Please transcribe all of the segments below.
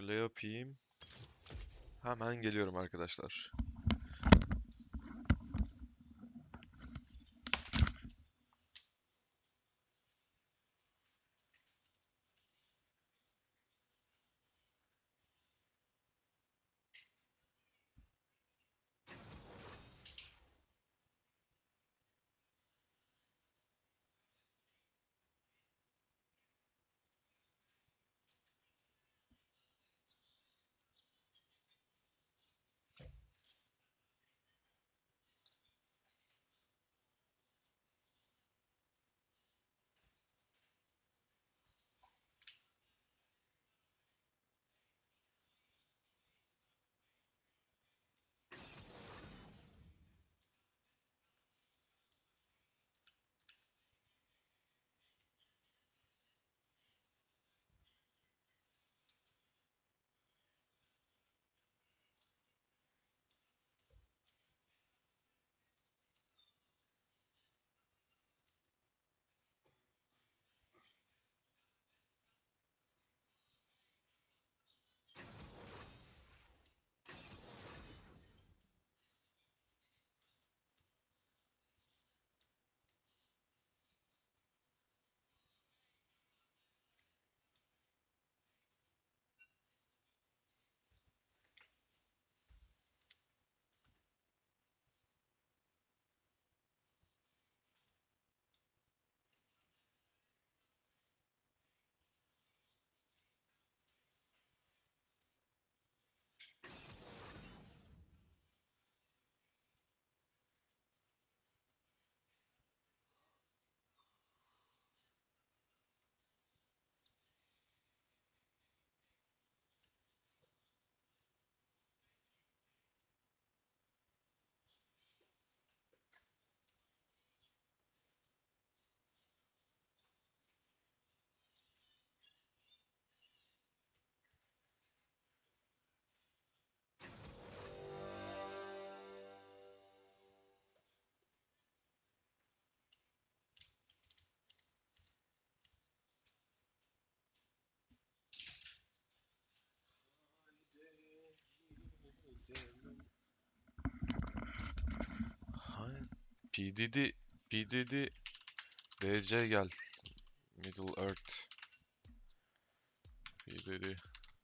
Şöyle yapayım. Hemen geliyorum arkadaşlar. PDD, PDD, DC gel. Middle Earth. PDD.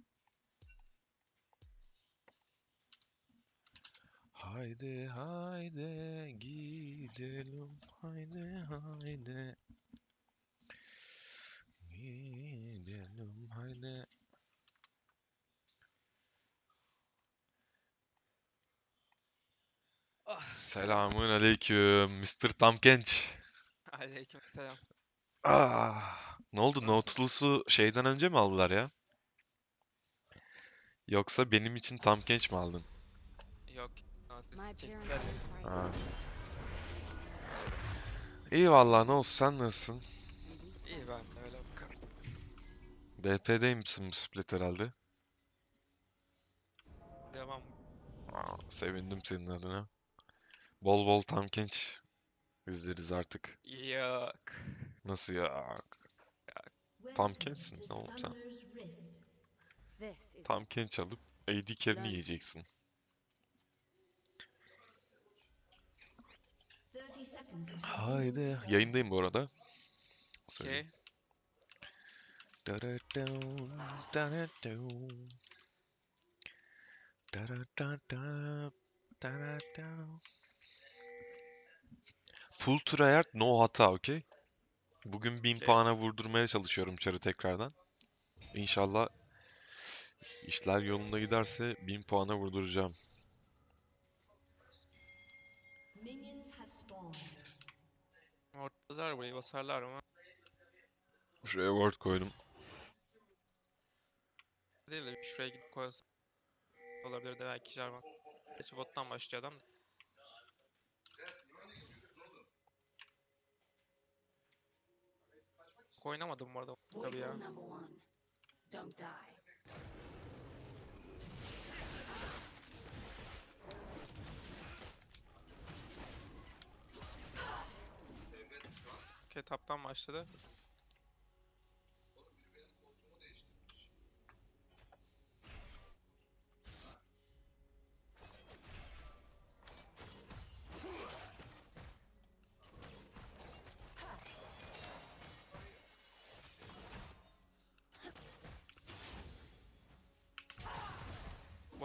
Haydi haydi gidelim. Haydi haydi. Gidelim haydi. Ah, Selamun aleyküm Mr. Tamkenç. aleykümselam. Ne oldu? Nasılsın? Nautilus'u şeyden önce mi aldılar ya? Yoksa benim için Tamkenç mi aldın? Yok, notis My parents çektiler were beni. Ha. frightened. İyi vallahi ne olsun sen nasılsın? Maybe İyi ben de öyle bakalım. BP'deymişsin bu split herhalde. Devam. Sevindim senin adına. Bol bol Tamkenç izleriz artık. Yok. Nasıl ya? Welcome Tamkençsin to sen oğlum sen. Summoner's Rift. this is Tamkenç alıp AD carry'ni learn something. yiyeceksin. 30 seconds until minions Haydi. spawn. Yayındayım bu arada. Söyleyeyim. Okey. Da-da-dum, da-da-dum, da-da-da-da, da-da-dum. Full tryhard no hata, okey? Bugün 1000 Okey. puana vurdurmaya çalışıyorum çarı tekrardan. İnşallah işler yolunda giderse 1000 puana vurduracağım. Minions have spawned. Ortadalar burayı basarlar mı? Şuraya ward koydum. Değil de şuraya gidip koyalım. Olabilir de belki Jarvan. Gerçi bottan başlıyor adam da. Oynamadım bu arada tabii Void ya. rule number one. Don't die. Okey, taptan başladı.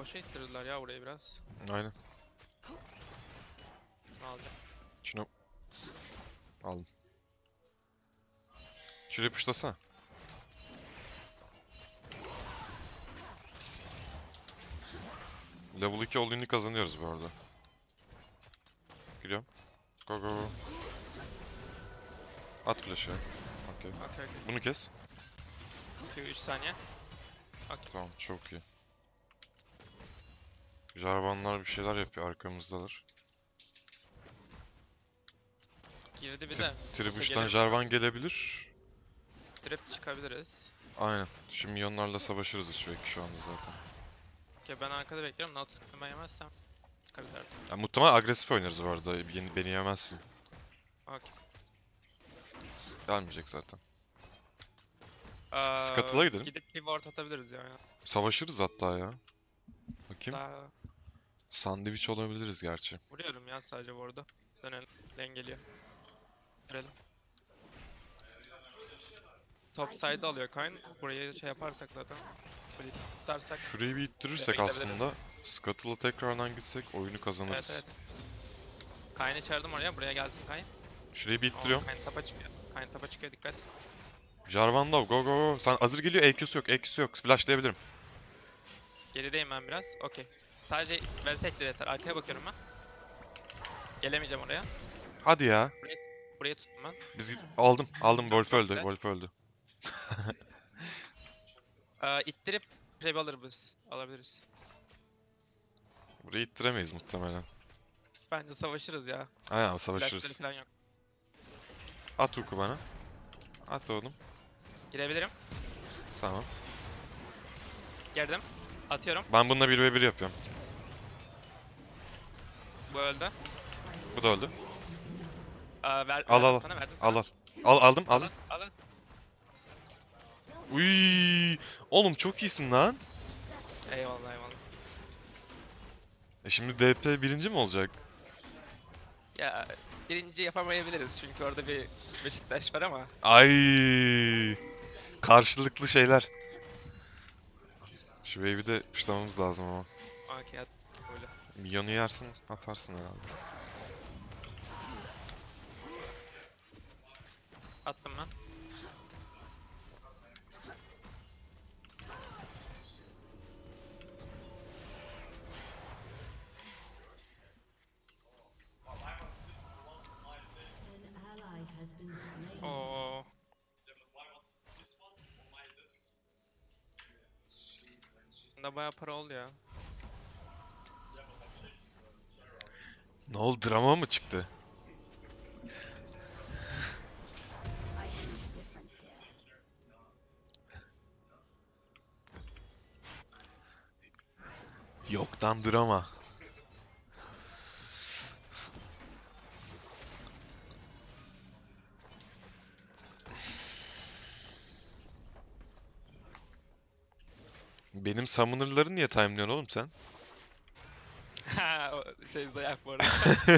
boşa ittirdiler ya burayı biraz. Aynen. Ne alacağım? Şunu aldım. Şuraya puşlasana. Level 2 olduğunu kazanıyoruz bu arada. Giriyorum. Go go go. At flash'ı. Okey. Okey okey. Bunu kes. 2-3 saniye. Tamam, çok iyi. Jarvanlar bir şeyler yapıyor, arkamızdalar. Girdi bir de. Tribuş'tan gelelim. Jarvan gelebilir. Trip çıkabiliriz. Aynen. Şimdi milyonlarla savaşırız hiç belki şu anda zaten. Okey ben arkada bekliyorum. Nautilus ben yemezsem çıkarız artık. Ya, muhtemelen agresif oynarız bu arada. Beni yemezsin. Okey. Gelmeyecek zaten. Aa, Scuttle'a gidelim. Gidip bir ward atabiliriz ya. Savaşırız hatta ya. Bakayım. Daha Sandviç olabiliriz gerçi. vuruyorum ya sadece ward'u. Dönelim. Lane geliyor. Görelim. Top side alıyor Kayn. Burayı şey yaparsak zaten. Burayı tutarsak. Şurayı bir ittirirsek Buraya gidebiliriz. aslında Scuttle'a tekrardan gitsek oyunu Evet kazanırız. evet. Kayn'ı çağırdım oraya. Buraya gelsin Kayn. Şurayı bir Oo, ittiriyorum. Kayn tapa çıkıyor. Kayn tapa çıkıyor dikkat. Jarvan low, go go go. Sen hazır geliyor, EQ'su yok, EQ'su yok. Flashlayabilirim. Gerideyim ben biraz. Okey. Sadece versek de yeter. Arkaya bakıyorum ben. Gelemeyeceğim oraya. Hadi ya. Burayı tuttum ben. Aldım. Wolf öldü, güzel. Wolf öldü. İttirip prep alırız. Alabiliriz. Burayı ittiremeyiz muhtemelen. Bence savaşırız ya. Aynen Flashları savaşırız. falan yok. At Hook'u bana. At oğlum. Girebilirim. Tamam. Girdim. Atıyorum. Ben bununla 1v1 yapıyorum. Bu öldü. Bu da öldü. Al Al, al. sana verdim sana. Aldım. Al. Uy, oğlum çok iyisin lan. Eyvallah eyvallah. Şimdi DP birinci mi olacak? Ya birinci yapamayabiliriz çünkü orada bir Beşiktaş var ama. Ay, karşılıklı şeyler. Şu wave'i de puşlamamız lazım ama. Okey at. Öyle. Milyonu yersin, atarsın herhalde. Attım ben. An ally has been slain. Oo. Bunda bayağı para oldu ya. Ne oldu, drama mı çıktı? I see the difference here. Yoktan drama. Benim summoner'ları niye time'lıyorsun oğlum sen? Ha, o şey Zayak bu arada.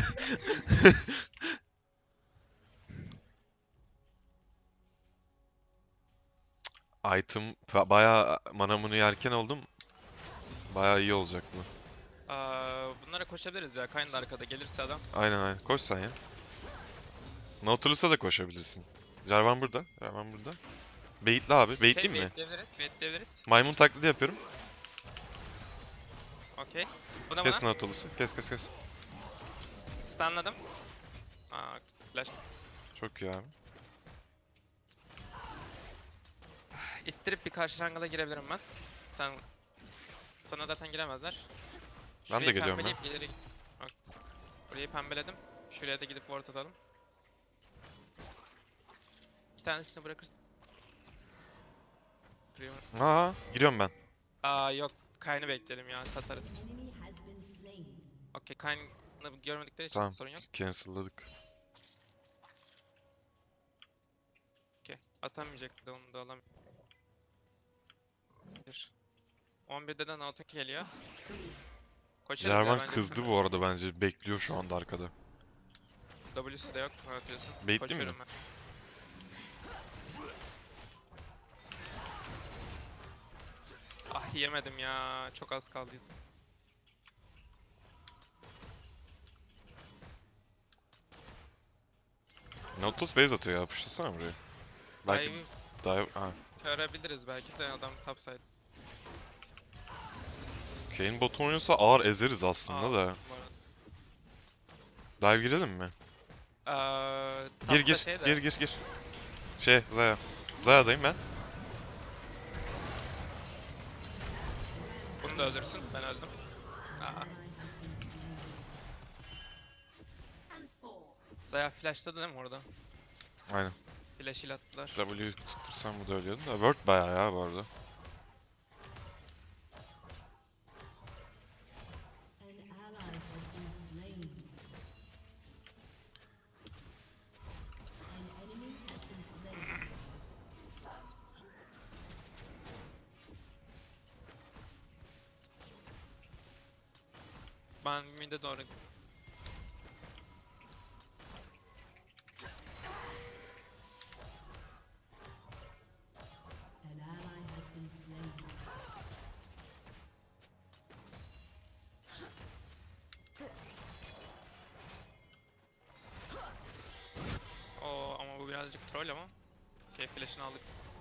Item bayağı manamını yerken oldum. Bayağı iyi olacak bu. Bunlara koşabiliriz ya. Kayn da arkada gelirse adam. Aynen. Koş sen ya. Nautilus'a da koşabilirsin. Jarvan burada. Bait'li abi. Bait'li mi? Baitleyebiliriz. Maymun taklidi yapıyorum. Okey. Buna Kes bana. Nautilus'u. Kes. Stunladım. Flash. Çok iyi abi. İttirip bir karşı jungle'a girebilirim ben. Sana zaten giremezler. Ben de Şurayı geliyorum pembeleyip ileri Bak. Burayı pembeledim. Şuraya da gidip ward atalım. Bir tanesini bırakırsın. Giriyorum ben. Yok. Kayn'ı bekleyelim ya. Satarız. Enemy has been slain. Okey. Kayn'ı görmedikleri için Tamam. sorun yok. Cancel'ladık. Okey. Atamayacak da onu da alamıyor. 11'de de Nautic geliyor. Koşarız ya Jarvan bence. kızdı bu arada bence. Bekliyor şu anda arkada. W'su da yok. Ne atıyorsun? Baitli Koşuyorum mi? ben. Ah yemedim ya. Çok az kaldı. Nautilus base atıyor ya. Yapıştırsana buraya. Belki Dive dive... Ha. görebiliriz belki de adam topside. Kayn bot oynuyorsa ağır ezeriz aslında da. Bu arada. Dive girelim mi? Gir Tapta gir. şey de- Gir gir gir. Zaya. Zaya'dayım ben. Bunu da öldürsün. Ben öldüm. Aa, Zaya flashladı değil mi orada? Aynen. Flash ile attılar. W'yu tuttursam bu da ölüyordu da. Word bayağı ya bu arada. An ally has been slain. An enemy has been slain. Ben mid'e doğru. An ally has been slain. Oo ama bu birazcık troll ama. Okey flash'ını aldık.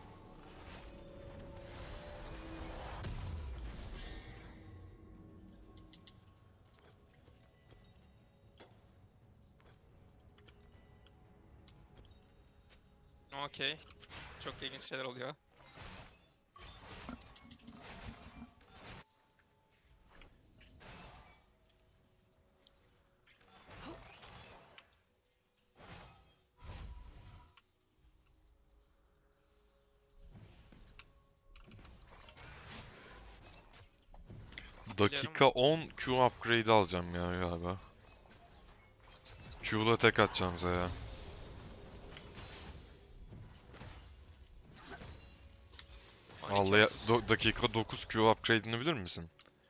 Okey. Çok ilginç şeyler oluyor. Dakika 10 Q upgrade alacağım ya galiba. Q'la tek atacağım Zaya. Vallahi dakika 9 Q upgrade'ini bilir misin?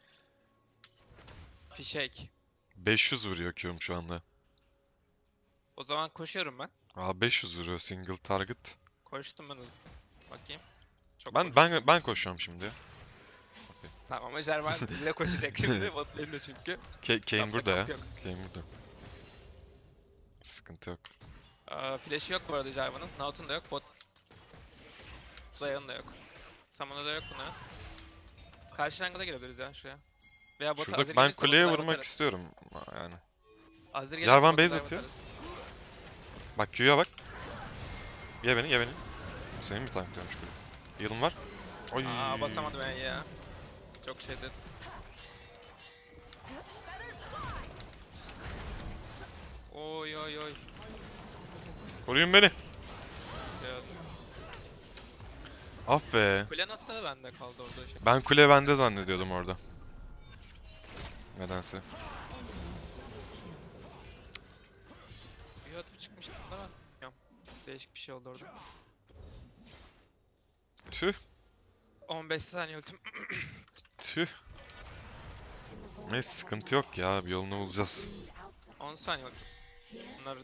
Fişek. 500 vuruyor Q'm şu anda. O zaman koşuyorum ben. Aa 500 vuruyor single target. Koştum ben. Bakayım. Çok Ben koştum. ben koşuyorum şimdi. Tamam ama Jarvan bize koşacak şimdi. Bot lane'de çünkü. Kayn Tapta burada ya. top yok. Kayn burada. Sıkıntı yok. Flash'ı yok bu arada Jarvan'ın. Naut'un da yok. Bot. Zaya'nın da yok. Summon'da da yok buna. Karşı jungle'a girebiliriz ya şuraya. Veya bota Şurada Azir ben gelirse kuleye bota dive vurmak atarız. istiyorum yani. Azir gelirse Jarvan bota base dive atıyor. atarız. Bak Q'ya bak. Ye beni ye beni. Senin mi tankliyormuş kule? Heal'ım var. Oy. Basamadım ben ya. Çok şeydi. Oy oy oy. Koruyun beni. Şey oldu. Ah be. Kule nasıl da bende kaldı orada şey. Ben kule bende zannediyordum orada. Nedense. Bir atıp çıkmıştım da ben. Bilmiyorum. Değişik bir şey oldu orada. Tüh. 15 saniye ultim. Tüh. Neyse sıkıntı yok ya. Bir yolunu bulacağız. 10 saniye ultim. Bunlar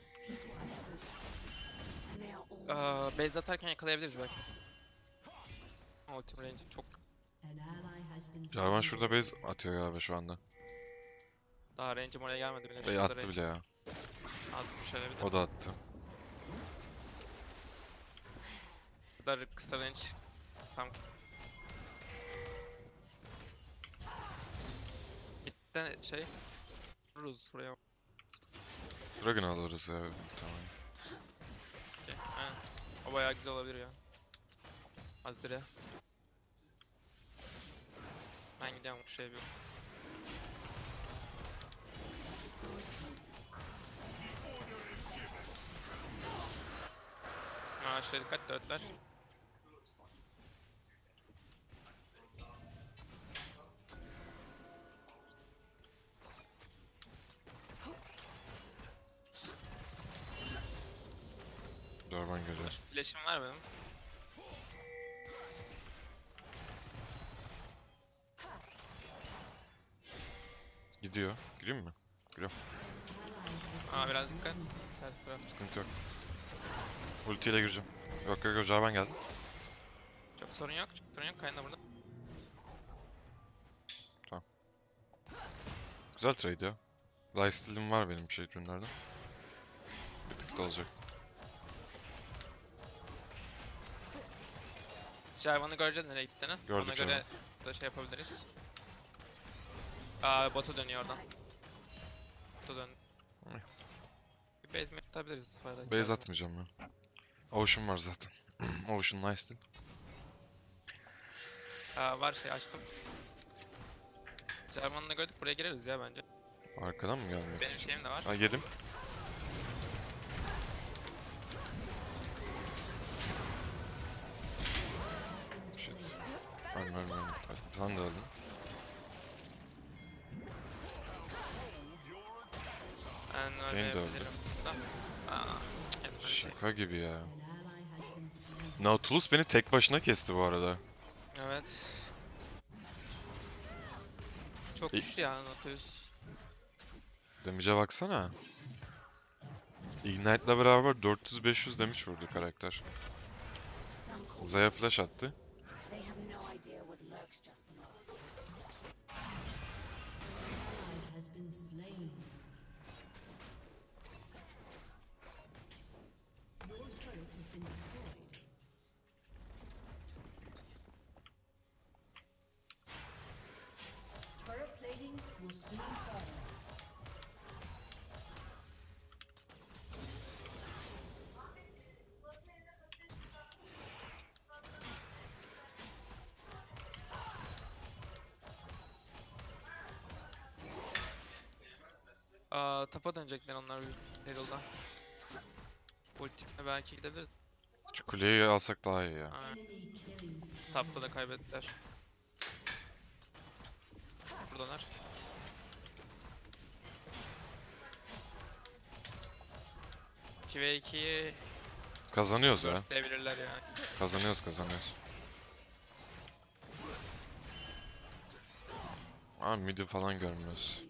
base atarken yakalayabiliriz belki. Ultim range çok An ally has been Jarvan slain. şurada base atıyor galiba şu anda. daha range'im oraya gelmedi bile. Bey Şurada attı range. bile ya. Attım şöyle bir de. O da attı. Bu kadar kısa range. Tam. Mid'den şey. Vururuz buraya. Dragon alırız ya. Tamam. Okey. Aynen. O bayağı güzel olabilir ya. Azire. Ben gidiyorum bu şey bir. Şöyle dikkat dörtler. Jarvan görüyor. Flash'im var benim. Gidiyor. Gireyim mi? Biraz dikkat. Ters taraf. Sıkıntı yok. Ultiyle gireceğim. Yok yok yok Jarvan geldi. Çok sorun yok. Çok sorun yok. Kayn da burada. Güzel trade ya. Lifesteal'im var benim şey ürünlerden. Bir tık da olacak. Jarvan'ı göreceğiz nereye gittiğini. Gördük Ona göre da şey yapabiliriz. Bota dönüyor oradan. Bota dön. Ay. Bir base map atabiliriz. Base atmayacağım ben. Ocean var zaten. Ocean nice değil. Var şey açtım. Jarvan'ı gördük, buraya gireriz ya bence. Arkadan mı gelmiyor? Benim şeyim de var. Ha yedim. Shit. Ölmem. Hadi, sen de öldün. Ben Benim de öldü. ölebilirim. Yetmez. Şaka gibi ya. An ally has been slain. Nautilus beni tek başına kesti bu arada. Evet. Çok güçlü ya Nautilus. Damage'e baksana. Ignite'la beraber 400-500 damage vurdu karakter. Zaya flash attı. They have no idea what lurks just below. Ally has been slain. Your turret has been destroyed. Turret plating will soon fall. Tapa dönecekler onlar Herald'dan. Ultimle belki gidebiliriz. Şu kuleyi alsak daha iyi ya. Aynen. Enemy killing spree. Tapta da kaybettiler. Buradalar. İki ve 2'yi Kazanıyoruz ya. burstlayabilirler yani. Kazanıyoruz. Aa mid'i falan görmüyoruz.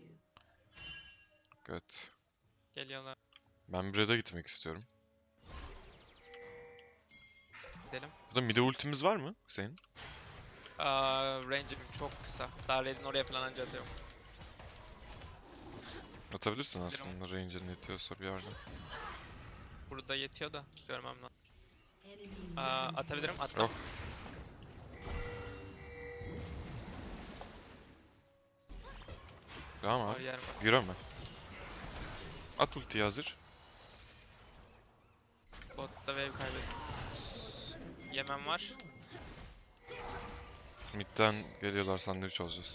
Evet. Geliyorlar. Ben Bread'e gitmek istiyorum. Gidelim. Burada mid'e ultimiz var mı senin? Range'im çok kısa. Daha Red'in oraya falan anca atıyorum. Atabilirsin aslında range'in yetiyorsa bir yerden. Burada yetiyor da görmem lazım. Enemy Atabilirim. Attım. Oh. Tamam Var abi. yerim var. Yürü ama. At ultiyi hazır. Botta wave kaybettim. Yemem var. Mid'den geliyorlar, sandviç olacağız.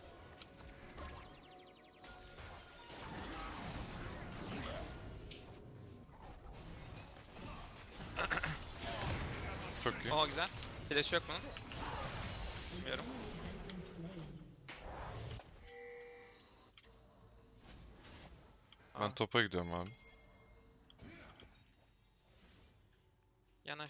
Çok iyi. Oo güzel. Flash yok bunun. Bilmiyorum. has been slain. Ben topa gidiyorum abi. Yana.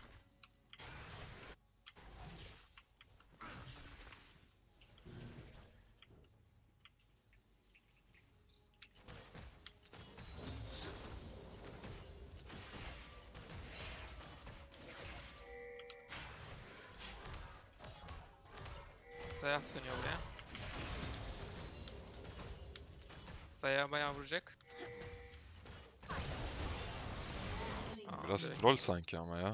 Sayah dönüyor buraya. Sayah bayağı vuracak. Biraz direkt. troll sanki ama ya.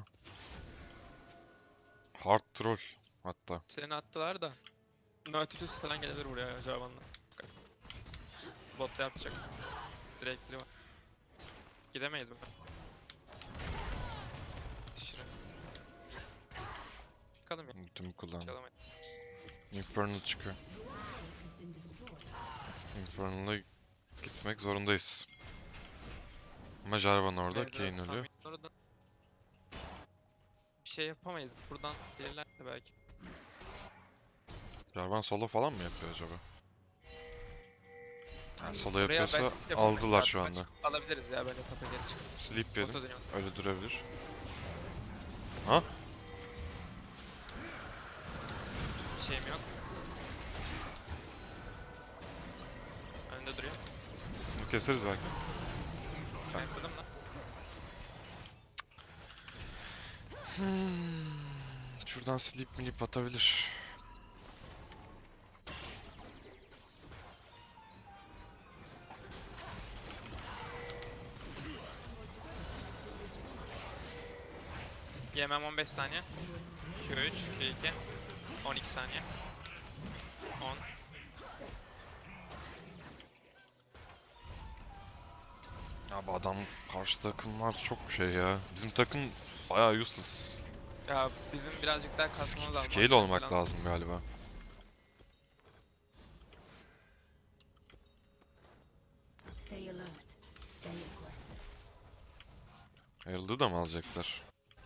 Hard troll hatta. Seni attılar da. Nautilus falan gelebilir buraya ya Jarvan'la. Bot da yapacak. Direktli var. Gidemeyiz mi? Şirin. Çıkalım ya. Ultimi kullandım. Çıkalım. Infernal çıkıyor. Has been destroyed. Infernal'a gitmek zorundayız. Ama Jarvan orada, Neyse, Kayn ölüyor. tahmin oradan bir şey yapamayız. Buradan gelirler de belki. Jarvan solo falan mı yapıyor acaba? Yani solo Buraya yapıyorsa belki yapamayız. aldılar şu Artık anda. alabiliriz ya bence tapa geri çıkıp. Sleep yedim. Bota dönüyor. Öyle durabilir. Ha? Bir şeyim yok. Önde duruyor. Bunu keseriz belki. Ben yapmadım da. Şuradan sleep milip atabilir. Yemem 15 saniye. You were slain. Q3, Q2. 12 saniye. 10. Abi adam karşı takımlar çok şey ya. Bizim takım bayağı useless. Ya bizim birazcık daha kasmamız lazım. Scale Boşver olmak falan. lazım galiba. Stay alert. Stay aggressive. Herald'ı da mı alacaklar?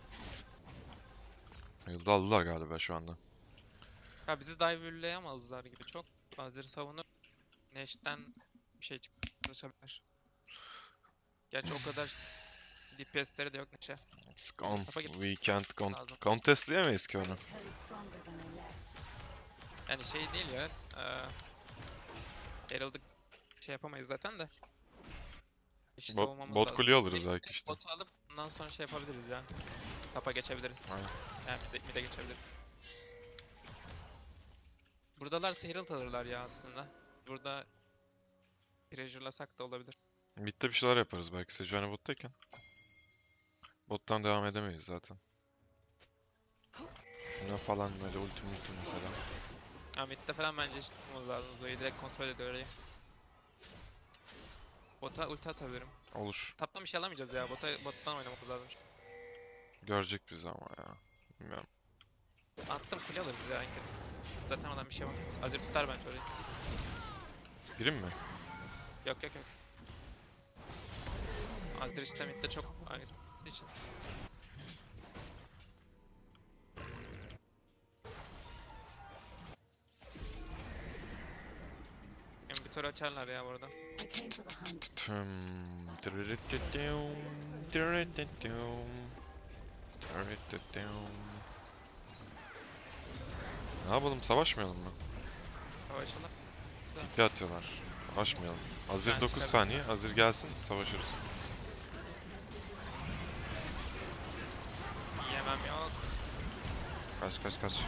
Herald'ı aldılar galiba şu anda. Ya bizi diver'layamazlar gibi. Çok Azir savunup Nash'ten bir şey çalışabilir. Gerçi o kadar DPS'leri de yok Nash'e. It's Bizim gone. tapa gitmemiz We can't lazım. contestleyemeyiz ki onu. Turn stronger than they left. Yani şey değil ya. Herald'ı şey yapamayız zaten de. İşi savunmamız Bot lazım. kuleyi alırız Bir belki işte. botu alıp bundan sonra şey yapabiliriz ya. Tapa geçebiliriz. Aynen. Yani mid'e geçebiliriz. Buradalarsa Herald alırlar ya aslında. Burada Treasure'lasak da olabilir. Mid'de bir şeyler yaparız belki Sejuani bottayken. Bottan devam edemeyiz zaten. Ne falan böyle ulti mesela. Ha mid'de falan bence hiç tutmamız lazım. Zoe'yi direkt kontrol ediyor orayı. Bota ulti atabilirim. Olur. Taptan bir şey alamayacağız ya. Bottan oynamamız lazım. Görecek bizi ama ya. Bilmiyorum. Attım kule alırız ya. Zaten oradan bir şey var. Azir tutar bence orayı. Birim mi? Yok yok yok. Azir işte mid'de çok agresif olduğu için. Bir açarlar ya burada. I came for the hunt. Ne yapalım, savaşmayalım mı? Savaşalım. TP atıyorlar. Savaşmayalım. Azir Ben 9 çıkarım. saniye. Azir gelsin, savaşırız. Yemem yok. Kaç kaç kaç.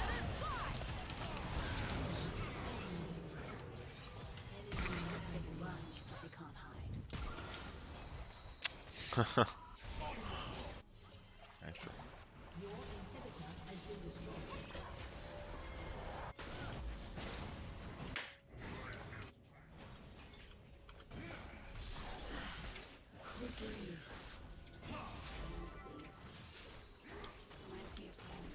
They can run, but they can't hide. Neyse. Reminds me of home.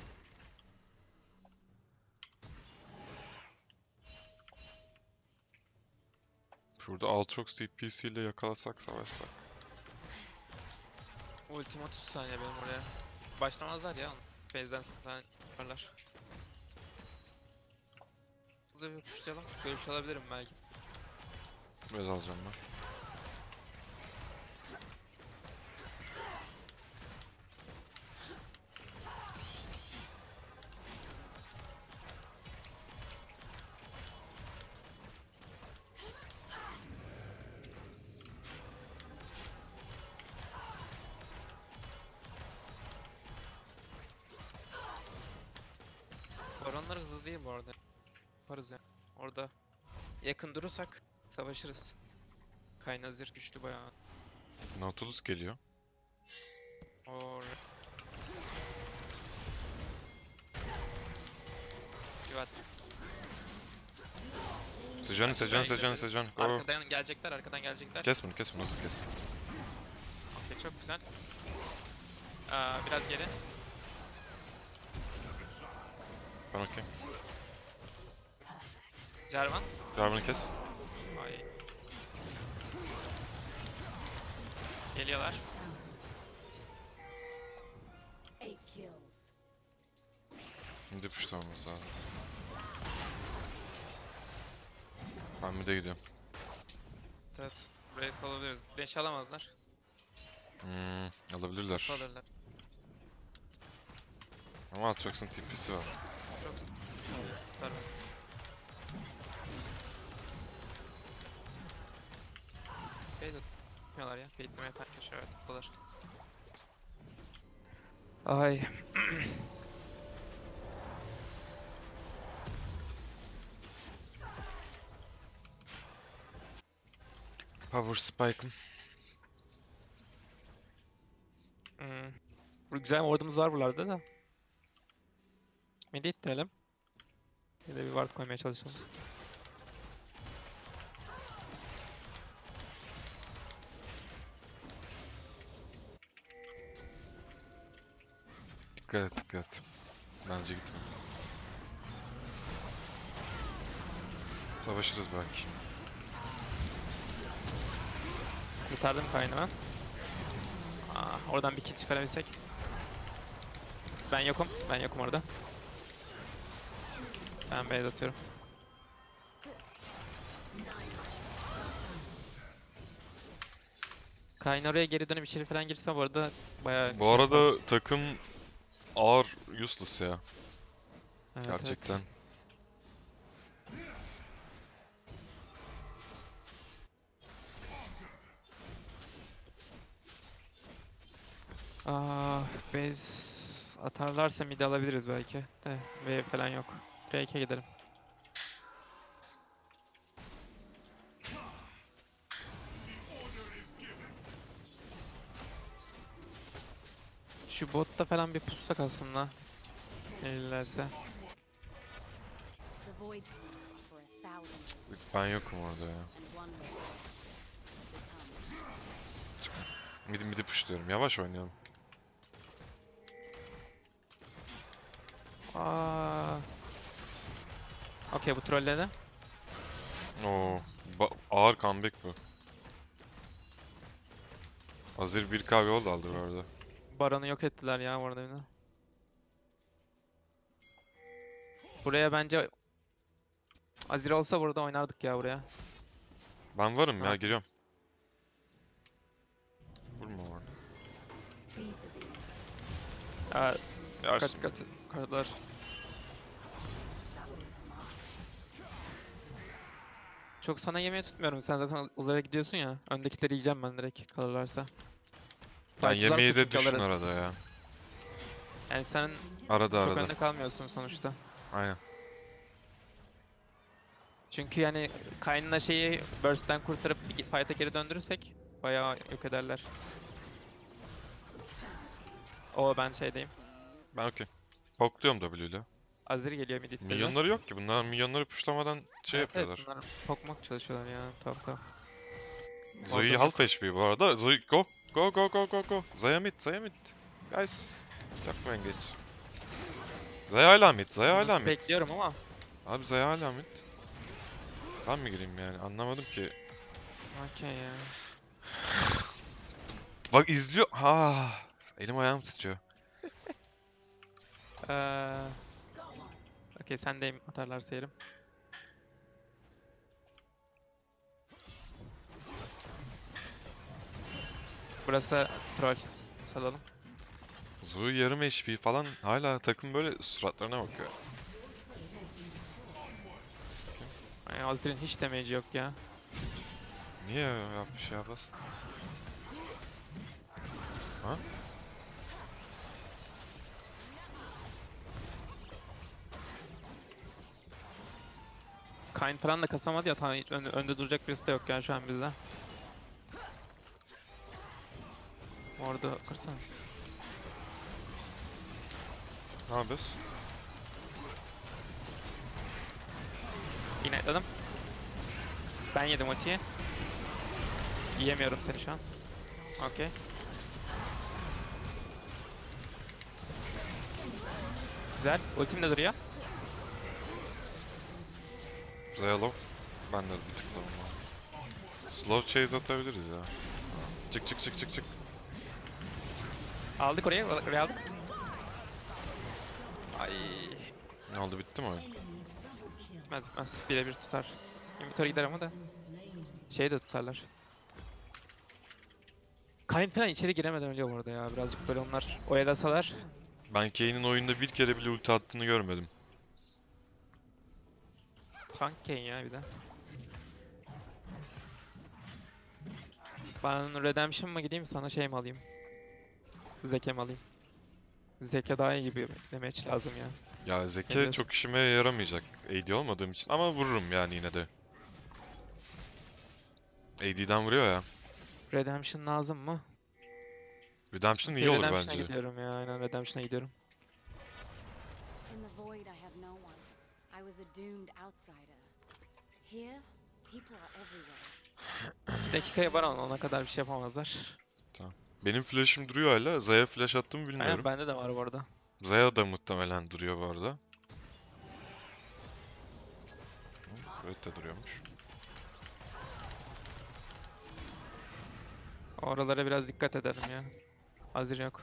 Şurada Aatrox TP'si ile yakalasak, savaşsak. Ultim 30 saniye benim oraya. Başlamazlar ya. Phase'den falan yaparlar. Hızlı bir pushlayalım. Görüş alabilirim belki. Biraz alacağım ben. Baronlar hızlı değil bu arada. Yaparız ya. Orada yakın durursak savaşırız. Kaynazir güçlü bayağı. Nautilus geliyor. Oraya. Evet. Sejuani. Go. Arkadan gelecekler, arkadan gelecekler. Kes bunu, kes bunu, hızlı kes. Okey, çok güzel. Biraz geri. Ben okey. Jarvan. Jarvan'ı kes. Ay. Geliyorlar. 8 kills. Şimdi pushlamamız lazım. Ben mid'e gidiyorum. Evet. Burayı salabiliriz. Dash alamazlar. Alabilirler. Alırlar. Ama Aatrox'un TP'si var. Çok tutar beni. Fade atmıyorlar ya. Fade'lemeye tanışıyor. Evet, tuttalar. Ay. Power Spike'ım. Güzel ward'umuz var buralarda da. Midi ittirelim. Bir de bir ward koymaya çalışalım. Dikkat et, dikkat et. Bence gitme. Savaşırız belki. Kurtardım kaynağı. Oradan bir kill çıkarabilsek. Ben yokum. Ben yokum orada. Ben base atıyorum. Kayn oraya geri dönüp içeri falan girse bu arada bayağı Bu şey arada yapar. takım ağır useless ya. Evet, Gerçekten. evet. Base atarlarsa mid alabiliriz belki. De wave falan yok. Drake'e gidelim. Şu botta falan bir pusta kalsın la. Gelirlerse. The void for 1,000 Ben yokum orada ya. and one more to come. Midi pushluyorum. Yavaş oynayalım. Okey, bu trolledi. Oo, ağır comeback bu. Azir 1k yol da aldı bu arada. Baron'u yok ettiler ya orada yine. Buraya bence Azir olsa burada oynardık ya buraya. Ben varım ya, Ha. giriyorum. Vurma orada. Feed the beast. Yersin. Dikkat kardeşler. Çok sana yemeği tutmuyorum. Sen zaten uzaya gidiyorsun ya. Öndekileri yiyeceğim ben direkt kalırlarsa. Ben Fight yemeği uzarsa de çünkü düşün alırız. arada ya. Yani sen Arada çok arada. önde kalmıyorsun sonuçta. Aynen. Çünkü yani Kayn'la şeyi burst'ten kurtarıp bir fight'a geri döndürürsek bayağı yok ederler. Ben şeydeyim. Ben okey. Pokluyorum W'yle. Azir geliyor mid itleri. Milyonları yok ki. Bunlar milyonları pushlamadan şey Evet, yapıyorlar. bunlar pokmak çalışıyorlar ya. Tamam. Zoe Orada half HP bu arada. Zoe go. Go go go go go. Zaya mid, Zaya mid. Guys. Yapmayın geç. Zaya hala mid, Zaya hala Nasıl mid. bekliyorum ama. Abi Zaya hala mid. Ben mi gireyim yani? Anlamadım ki. Okey ya. Bak izliyor. Ha. Elim ayağım titriyor. Okey, sendeyim, atarlarsa yerim. Burası troll. Salalım. Zoe yarım HP falan hala takım böyle suratlarına bakıyor. Ay, Azir'in hiç damage'i yok ya. Niye yapmış ya bas? Ha? Kayn falan da kasamadı ya, tam hiç önde duracak birisi de yok yani şu an bizde. Orada kırsana. Ne yapıyorsun? Yine atladım. Ben yedim ultiyi. Yiyemiyorum seni şu an. Okey. Güzel. Ultim de duruyor. Zaya low. Ben de bir tık low'um var. Slow chase atabiliriz ya. Çık çık çık çık çık. Aldık oraya aldık. Ay. Ne oldu, bitti mi oyun? Bitmez. Birebir tutar. Inventory gider ama da. Şey de tutarlar. Kayn falan içeri giremeden ölüyor bu arada ya. Birazcık böyle onlar oyalasalar. Ben Kane'in oyunda bir kere bile ulti attığını görmedim. Tank Kayn ya bir de. Ben Redemption mı gideyim, sana şey mi alayım? Zeke mi alayım? Zeke daha iyi bir damage lazım ya. Ya Zeke Evet. çok işime yaramayacak AD olmadığım için ama vururum yani yine de. AD'den vuruyor ya. Redemption lazım mı? Redemption Okey, iyi olur Redemption'a bence. gidiyorum ya. Aynen Redemption'a gidiyorum. In the void was a doomed outsider. Here, people are everywhere. Bir dakikaya var ama ona kadar bir şey yapamazlar. Benim flash'ım duruyor hala. Zaya flash attım mı Aynen bilmiyorum. bende de var bu arada. Zaya da muhtemelen duruyor bu arada. Evet de duruyormuş. Oralara biraz dikkat edelim ya. Azir yok.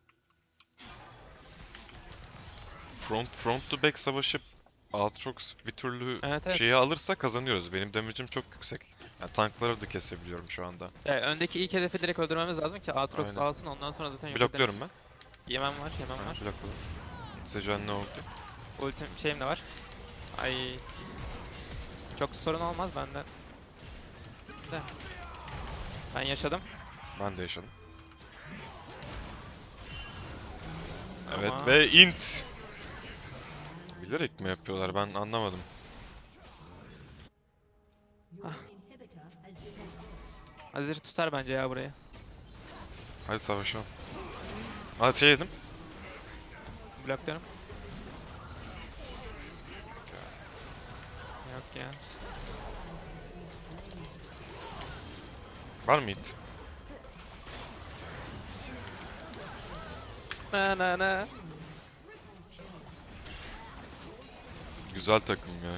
Front to back savaşı Aatrox bir türlü Evet, evet. şeyi alırsa kazanıyoruz. Benim damage'im çok yüksek. Yani tankları da kesebiliyorum şu anda. Öndeki ilk hedefi direkt öldürmemiz lazım ki Aatrox Aynen. alsın, ondan sonra zaten yok Blokluyorum ederiz. ben. Yemem var, yemem Ha, var. blokladım. Sejuani ne oldu? Ultim şeyim de var. Ay. Çok sorun olmaz benden. De. Ben yaşadım. Ben de yaşadım. Evet Ama- ve int. Bilerek mi yapıyorlar ben anlamadım. Your inhibitor has been destroyed. Azir tutar bence ya burayı. Hadi savaşalım. Aa şey yedim. Blokluyorum. Yok ya. Var mı int? Na. Güzel takım ya.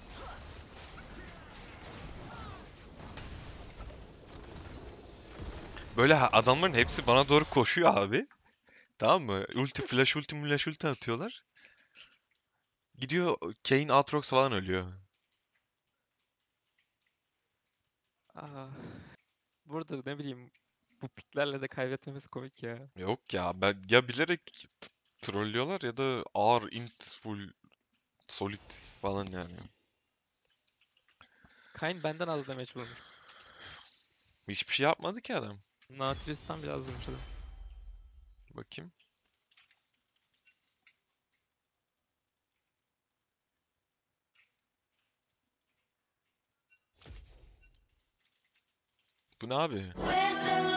Böyle adamların hepsi bana doğru koşuyor abi. Tamam mı? Flash ulti atıyorlar. Gidiyor Kayn Aatrox falan ölüyor. Aa. Burada ne bileyim bu piklerle de kaybetmemiz komik ya. Yok ya ben ya bilerek trollüyorlar ya da ağır int full solid falan yani. Kayn benden az damage vurmuş. Hiçbir şey yapmadı ki adam. Nautilus'tan biraz vurmuş adam. Bakayım. Bu ne abi? With the